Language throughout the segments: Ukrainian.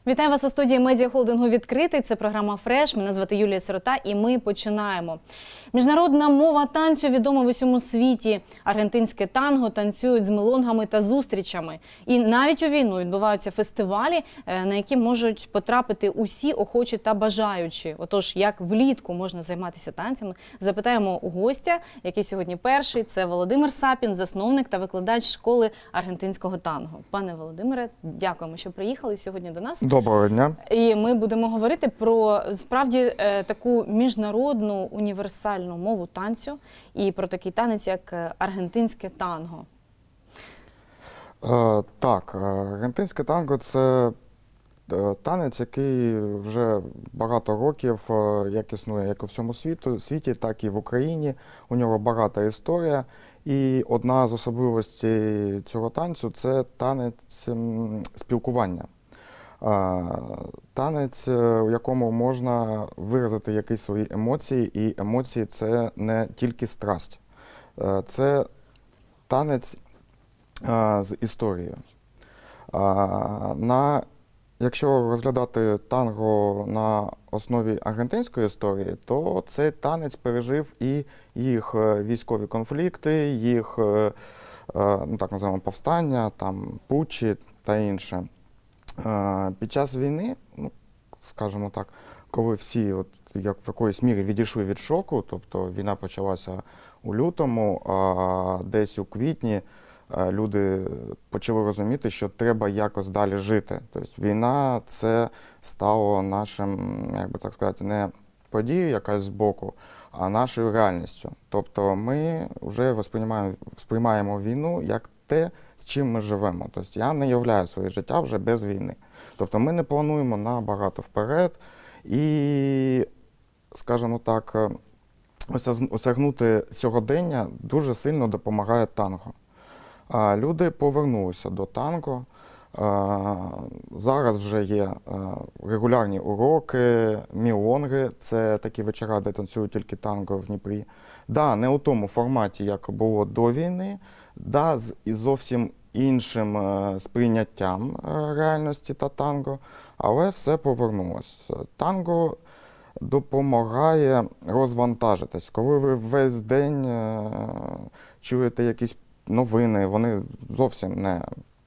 Вітаю вас у студії медіахолдингу «Відкритий». Це програма «Фреш». Мене звати Юлія Сирота і ми починаємо. Міжнародна мова танцю відома в усьому світі. Аргентинське танго танцюють з мелонгами та зустрічами. І навіть у війну відбуваються фестивалі, на які можуть потрапити усі охочі та бажаючі. Отож, як влітку можна займатися танцями, запитаємо у гостя, який сьогодні перший. Це Володимир Сапін, засновник та викладач школи аргентинського танго. Пане Володимире, дякуємо, що приїхали сьогодні до нас. Доброго дня. І ми будемо говорити про, справді, таку міжнародну універсальну мову танцю і про такий танець, як аргентинське танго. Так, аргентинське танго – це танець, який вже багато років як існує як у всьому світі, так і в Україні. У нього багата історія. І одна з особливостей цього танцю – це танець спілкування. Танець, у якому можна виразити якісь свої емоції, і емоції – це не тільки страсть. Це танець з історією. Якщо розглядати танго на основі аргентинської історії, то цей танець пережив і їх військові конфлікти, їх, так називаємо, повстання, там, путчі та інше. Під час війни, скажімо так, коли всі як в якоїсь мірі відійшли від шоку, тобто війна почалася у лютому, а десь у квітні люди почали розуміти, що треба якось далі жити. Тобто війна – це стало нашим, як би так сказати, не подією якась збоку, а нашою реальністю. Тобто ми вже сприймаємо війну як те, з чим ми живемо. Тобто я не уявляю своє життя вже без війни. Тобто ми не плануємо набагато вперед і, скажімо так, осягнути сьогодення дуже сильно допомагає танго. Люди повернулися до танго. Зараз вже є регулярні уроки, мілонги – це такі вечора, де танцюють тільки танго в Дніпрі. Да, не у тому форматі, як було до війни, да, з зовсім іншим сприйняттям реальності та танго, але все повернулося. Танго допомагає розвантажитись. Коли ви весь день чуєте якісь новини, вони зовсім не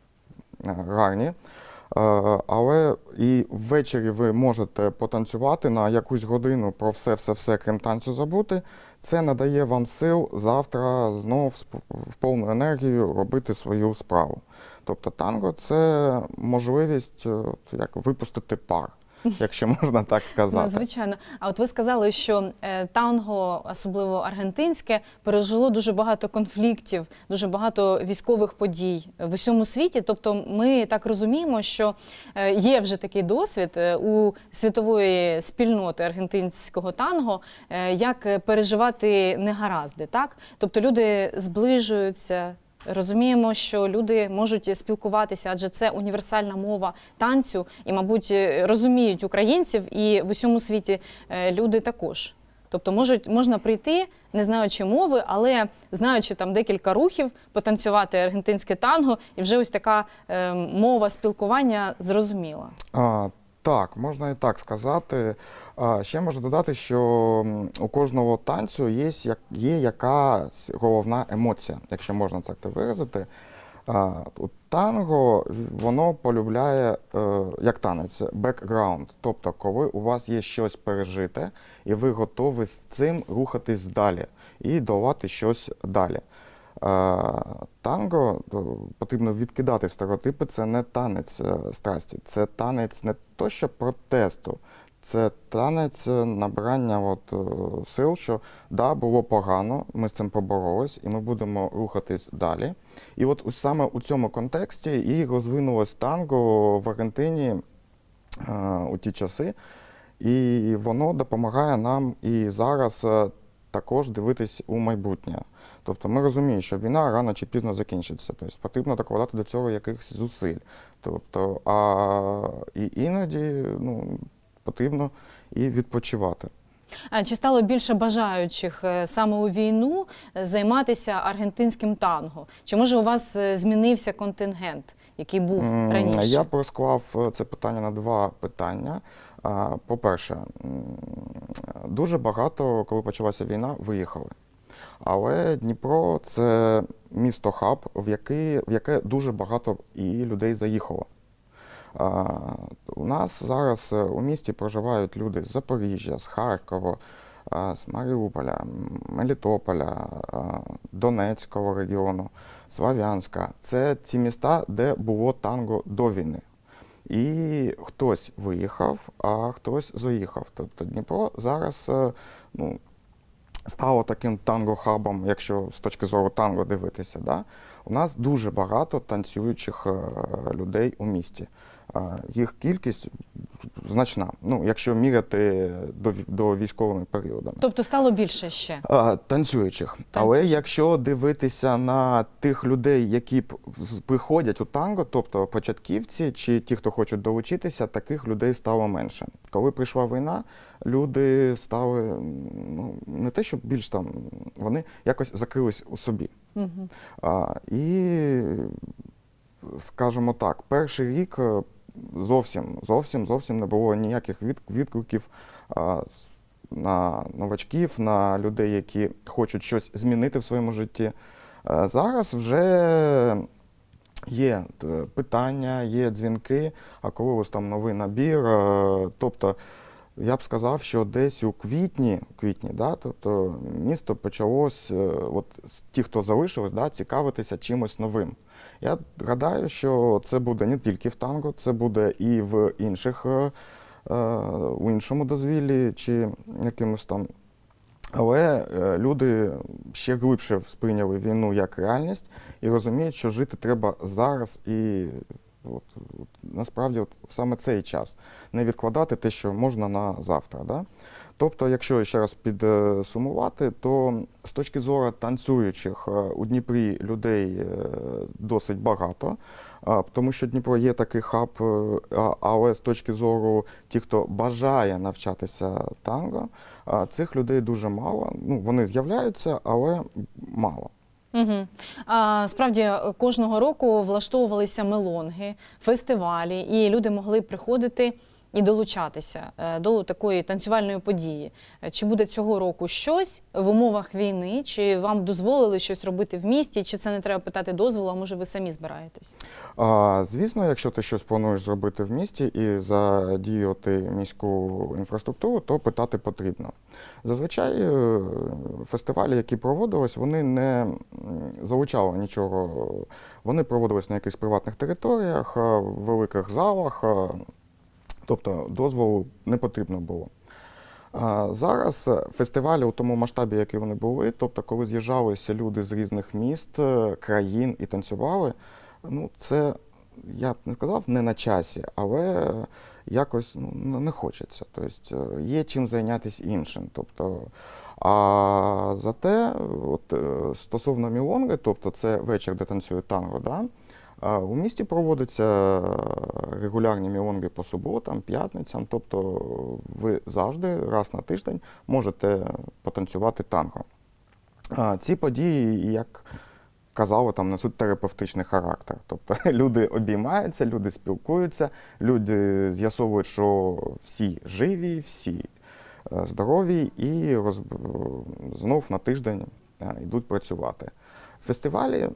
гарні, але і ввечері ви можете потанцювати на якусь годину про все, крім танцю забути. Це надає вам сил завтра знов в повну енергію робити свою справу. Тобто танго – це можливість як випустити пар, якщо можна так сказати. Ну, звичайно. А от ви сказали, що танго, особливо аргентинське, пережило дуже багато конфліктів, дуже багато військових подій в усьому світі. Тобто ми так розуміємо, що є вже такий досвід у світової спільноти аргентинського танго, як переживати негаразди, так? Тобто люди зближуються. Розуміємо, що люди можуть спілкуватися, адже це універсальна мова танцю, і, мабуть, розуміють українців, і в усьому світі люди також. Тобто можна прийти, не знаючи мови, але знаючи там декілька рухів, потанцювати аргентинське танго, і вже ось така мова спілкування зрозуміла. Так, можна і так сказати. Ще можу додати, що у кожного танцю є якась головна емоція, якщо можна так виразити. Танго, воно полюбляє, як танець, бекграунд. Тобто, коли у вас є щось пережите, і ви готові з цим рухатись далі і долати щось далі. Танго, потрібно відкидати стереотипи, це не танець страсті, це танець не то що протесту, це танець набирання сил, що да, було погано, ми з цим поборолись і ми будемо рухатись далі. І от саме у цьому контексті і розвинулось танго в Аргентині у ті часи, і воно допомагає нам і зараз також дивитись у майбутнє. Тобто ми розуміємо, що війна рано чи пізно закінчиться. Тобто потрібно докладати до цього якихось зусиль. Тобто, і іноді потрібно і відпочивати. А чи стало більше бажаючих саме у війну займатися аргентинським танго? Чи може у вас змінився контингент? який був раніше? Я б розклав це питання на два питання. По-перше, дуже багато, коли почалася війна, виїхали. Але Дніпро – це місто-хаб, в яке дуже багато і людей заїхало. У нас зараз у місті проживають люди з Запоріжжя, з Харкова, з Маріуполя, Мелітополя, Донецького регіону, Слов'янська. Це ті міста, де було танго до війни. І хтось виїхав, а хтось заїхав. Тобто Дніпро зараз стало таким танго-хабом, якщо з точки зору танго дивитися. Да? У нас дуже багато танцюючих людей у місті. Їх кількість значна, якщо міряти до військовими періодами. Тобто стало більше ще? Танцюючих. Але якщо дивитися на тих людей, які приходять у танго, тобто початківці чи ті, хто хочуть долучитися, таких людей стало менше. Коли прийшла війна, люди стали, не те, що більш там, вони якось закрились у собі. І, скажімо так, перший рік зовсім не було ніяких відгуків на новачків, на людей, які хочуть щось змінити в своєму житті. Зараз вже є питання, є дзвінки, а коли ось там новий набір, тобто я б сказав, що десь у квітні, да, тобто місто почалось, ті, хто залишилось, да, цікавитися чимось новим. Я гадаю, що це буде не тільки в танго, це буде і в у іншому дозвіллі чи якимось там. Але люди ще глибше сприйняли війну як реальність і розуміють, що жити треба зараз і насправді саме цей час. Не відкладати те, що можна на завтра. Да? Тобто, якщо ще раз підсумувати, то з точки зору танцюючих у Дніпрі людей досить багато, тому що Дніпро є такий хаб, але з точки зору тих, хто бажає навчатися танго, цих людей дуже мало. Вони з'являються, але мало. Справді, кожного року влаштовувалися мелонги, фестивалі, і люди могли приходити і долучатися до такої танцювальної події. Чи буде цього року щось в умовах війни? Чи вам дозволили щось робити в місті? Чи це не треба питати дозволу, а може ви самі збираєтесь? Звісно, якщо ти щось плануєш зробити в місті і задіяти міську інфраструктуру, то питати потрібно. Зазвичай фестивалі, які проводились, вони не залучали нічого. Вони проводились на якихось приватних територіях, в великих залах. Тобто дозволу не потрібно було. Зараз фестивалі у тому масштабі, який вони були, тобто коли з'їжджалися люди з різних міст, країн і танцювали, це, я б не сказав, не на часі, але якось не хочеться. Тобто є чим зайнятися іншим. Тобто, а зате, стосовно мілонги, тобто це вечір, де танцюють танго, да? У місті проводяться регулярні мілонги по суботам, п'ятницям, тобто ви завжди, раз на тиждень, можете потанцювати танго. Ці події, як казали, несуть терапевтичний характер. Тобто люди обіймаються, люди спілкуються, люди з'ясовують, що всі живі, всі здорові і знов на тиждень йдуть працювати. Фестивалі,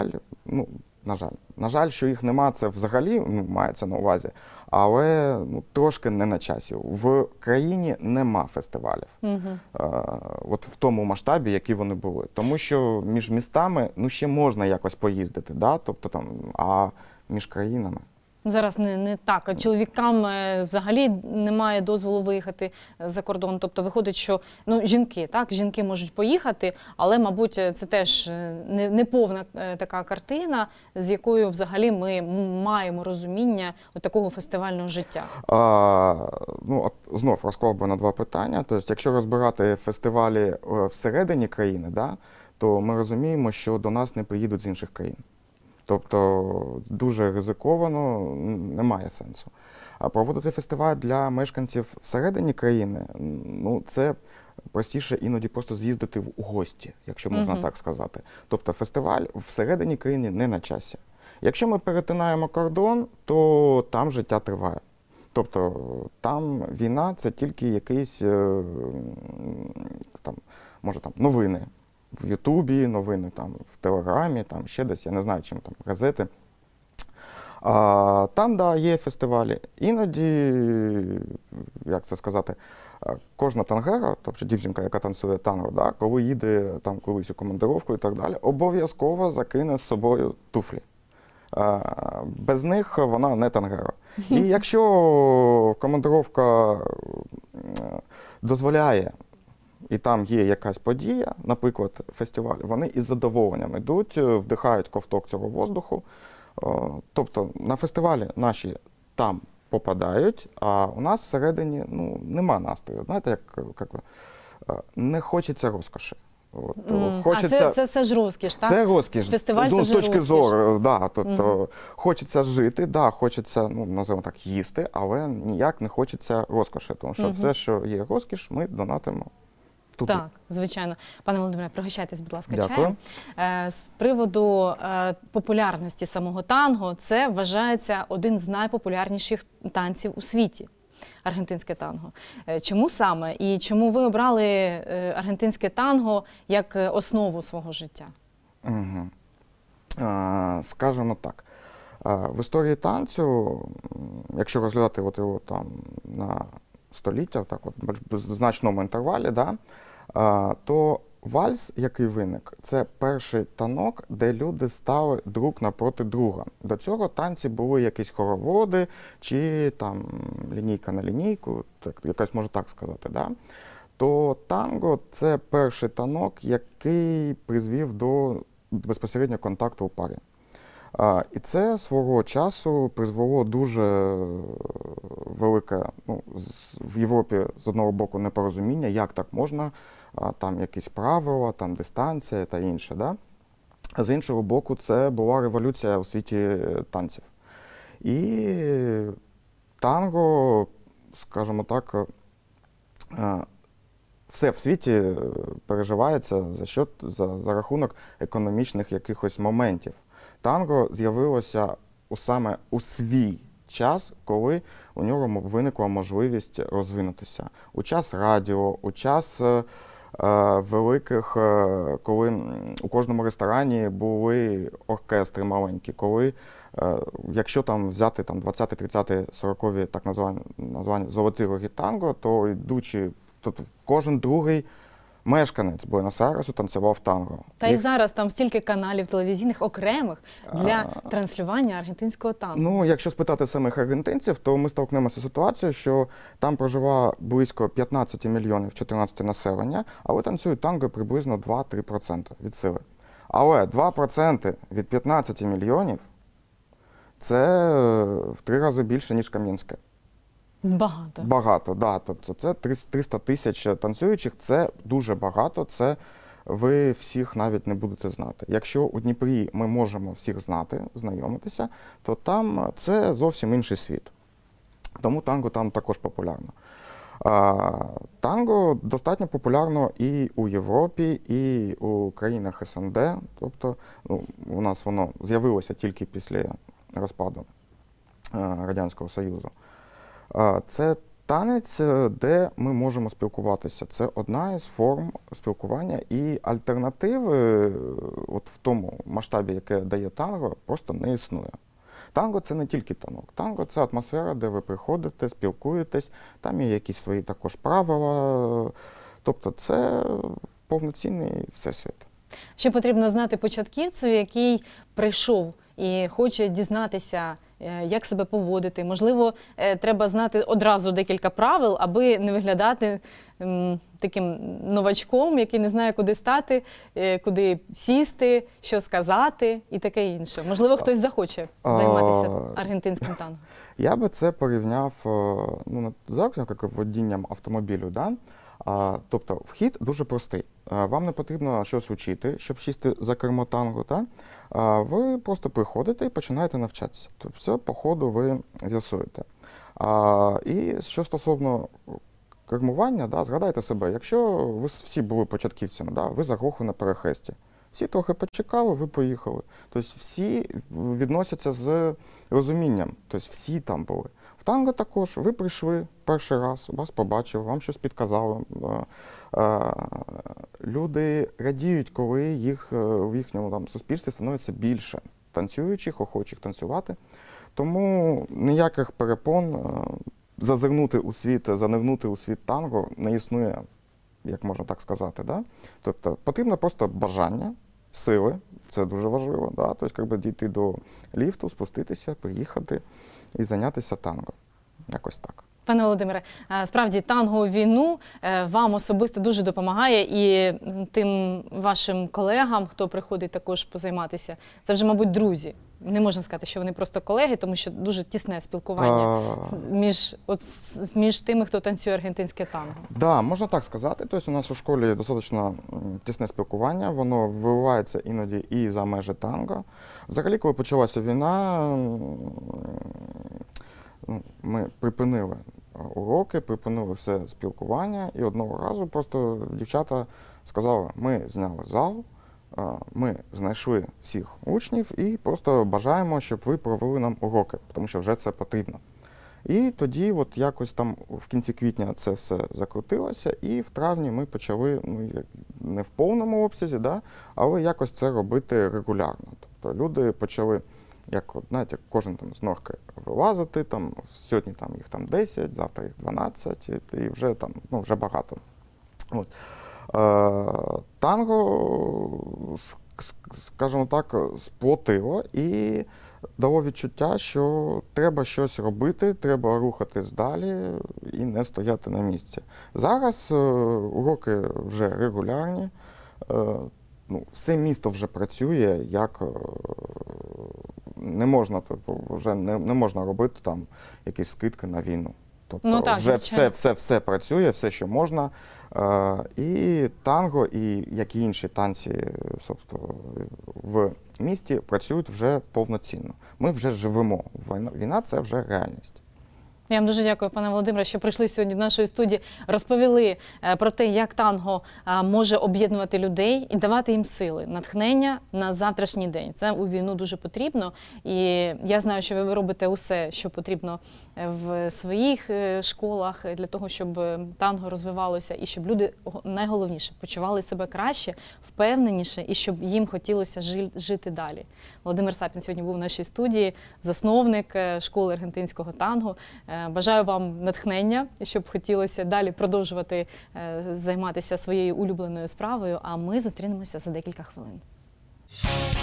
на жаль, що їх нема, це взагалі мається на увазі, але трошки не на часі. В країні нема фестивалів. В тому масштабі, які вони були. Тому що між містами ще можна якось поїздити, да? Тобто, а між країнами. Зараз не так. Чоловікам взагалі немає дозволу виїхати за кордон. Тобто виходить, що жінки можуть поїхати, але, мабуть, це теж не повна така картина, з якою взагалі ми маємо розуміння такого фестивального життя. Знов розклав би на два питання. Тобто, якщо розбирати фестивалі всередині країни, да, то ми розуміємо, що до нас не приїдуть з інших країн. Тобто дуже ризиковано, немає сенсу. А проводити фестиваль для мешканців всередині країни, це простіше іноді просто з'їздити у гості, якщо можна так сказати. Тобто фестиваль всередині країни не на часі. Якщо ми перетинаємо кордон, то там життя триває. Тобто там війна – це тільки якісь там, може, там, новини в Ютубі, новини там, в Телеграмі, там, ще десь, я не знаю, чим там, газети. Там, да, є фестивалі. Іноді, як це сказати, кожна тангера, тобто дівчинка, яка танцює танго, да, коли їде там колись у командировку і так далі, обов'язково закине з собою туфлі. Без них вона не тангера. І якщо командировка дозволяє, і там є якась подія, наприклад, фестиваль, вони із задоволенням йдуть, вдихають ковток цього воздуху. Тобто на фестивалі наші там попадають, а у нас всередині нема настрою. Знаєте, як не хочеться розкоші. Хочеться... це все ж розкіш, так? Це розкіш. Фестиваль це з точки розкіш. зору, да, тобто хочеться жити, да, хочеться, називаємо так, їсти, але ніяк не хочеться розкоші, тому що все, що є розкіш, ми донатимо туди. Так, звичайно. Пане Володимире, пригощайтесь, будь ласка, Дякую. чаєм. З приводу популярності самого танго, це вважається один з найпопулярніших танців у світі. Аргентинське танго. Чому саме? І чому ви обрали аргентинське танго як основу свого життя? Скажемо так. В історії танцю, якщо розглядати його там на століття, так в значному інтервалі, да, то вальс, який виник, це перший танок, де люди стали друг напроти друга. До цього танці були якісь хороводи, чи там лінійка на лінійку, так, якось можна так сказати. Да? То танго – це перший танок, який призвів до безпосереднього контакту у парі. І це свого часу призвело дуже велике, в Європі з одного боку непорозуміння, як так можна, там якісь правила, там дистанція та інше. Да? А з іншого боку, це була революція у світі танців. І танго, скажімо так, все в світі переживається за рахунок економічних якихось моментів. Танго з'явилося саме у свій час, коли у нього виникла можливість розвинутися. У час радіо, у час великих, коли у кожному ресторані були оркестри маленькі, коли, якщо там взяти 20-ті, 30-ті, 40-ві так названі золоті роки танго, то йдучи, кожен другий мешканець Буенос-Айресу танцював танго. Та і зараз там стільки каналів телевізійних окремих для транслювання аргентинського танго. Якщо спитати самих аргентинців, то ми столкнемося з ситуацією, що там проживає близько 15 мільйонів 14 населення, але танцюють танго приблизно 2-3% від сили. Але 2% від 15 мільйонів – це в 3 рази більше, ніж Кам'янське. Багато. Багато, да. Тобто це 300 тисяч танцюючих, це дуже багато, це ви всіх навіть не будете знати. Якщо у Дніпрі ми можемо всіх знати, знайомитися, то там це зовсім інший світ. Тому танго там також популярно. Танго достатньо популярно і у Європі, і у країнах СНД. Тобто у нас воно з'явилося тільки після розпаду Радянського Союзу. Це танець, де ми можемо спілкуватися. Це одна із форм спілкування, і альтернативи от в тому масштабі, яке дає танго, просто не існує. Танго – це не тільки танок. Танго – це атмосфера, де ви приходите, спілкуєтесь, там є якісь свої також правила. Тобто це повноцінний всесвіт. Що потрібно знати початківцю, який прийшов і хоче дізнатися, як себе поводити? Можливо, треба знати одразу декілька правил, аби не виглядати таким новачком, який не знає, куди стати, куди сісти, що сказати і таке інше. Можливо, хтось захоче займатися аргентинським танго. Я би це порівняв зараз як водінням автомобілю. Да? Тобто вхід дуже простий. Вам не потрібно щось вчити, щоб сісти за кермо танго. Ви просто приходите і починаєте навчатися. Тобто все по ходу ви з'ясуєте. І що стосовно кермування, згадайте себе, якщо ви всі були початківцями, ви заглохли на перехресті, Всі трохи почекали, ви поїхали. Тобто всі відносяться з розумінням, тобто всі там були. В танго також ви прийшли перший раз, вас побачили, вам щось підказали. Люди радіють, коли їх в їхньому там суспільстві становиться більше танцюючих, охочих танцювати. Тому ніяких перепон зазирнути у світ, занирнути у світ танго не існує, як можна так сказати. Да? Тобто потрібно просто бажання, сили, це дуже важливо. Да? Тобто, якби дійти до ліфту, спуститися, приїхати і зайнятися танго. Якось так. Пане Володимире, справді танго у війну вам особисто дуже допомагає і тим вашим колегам, хто приходить також позайматися, це вже, мабуть, друзі. Не можна сказати, що вони просто колеги, тому що дуже тісне спілкування між тими, хто танцює аргентинське танго. Да, можна так сказати. Тобто у нас у школі достатньо тісне спілкування, воно виливається іноді і за межі танго. Взагалі, коли почалася війна, ми припинили уроки, припинили все спілкування, і одного разу просто дівчата сказали, ми зняли зал, ми знайшли всіх учнів і просто бажаємо, щоб ви провели нам уроки, тому що вже це потрібно. І тоді от якось там в кінці квітня це все закрутилося, і в травні ми почали, не в повному обсязі, да, але якось це робити регулярно. Тобто люди почали, як, знаєте, кожен там з норки вилазити, там, сьогодні там, їх там 10, завтра їх 12, і вже, там, вже багато. От. Танго, скажімо так, сплотило і дало відчуття, що треба щось робити, треба рухатись далі і не стояти на місці. Зараз уроки вже регулярні, все місто вже працює, як не можна, вже не можна робити там якісь скидки на війну. Тобто вже все працює, все, що можна. І танго, і як і інші танці в місті працюють вже повноцінно. Ми вже живемо. Війна – це вже реальність. Я вам дуже дякую, пане Володимире, що прийшли сьогодні до нашої студії, розповіли про те, як танго може об'єднувати людей і давати їм сили, натхнення на завтрашній день. Це у війну дуже потрібно. І я знаю, що ви робите усе, що потрібно в своїх школах для того, щоб танго розвивалося і щоб люди, найголовніше, почували себе краще, впевненіше і щоб їм хотілося жити далі. Володимир Сапін сьогодні був в нашій студії, засновник школи аргентинського танго. Бажаю вам натхнення, щоб хотілося далі продовжувати займатися своєю улюбленою справою, а ми зустрінемося за декілька хвилин.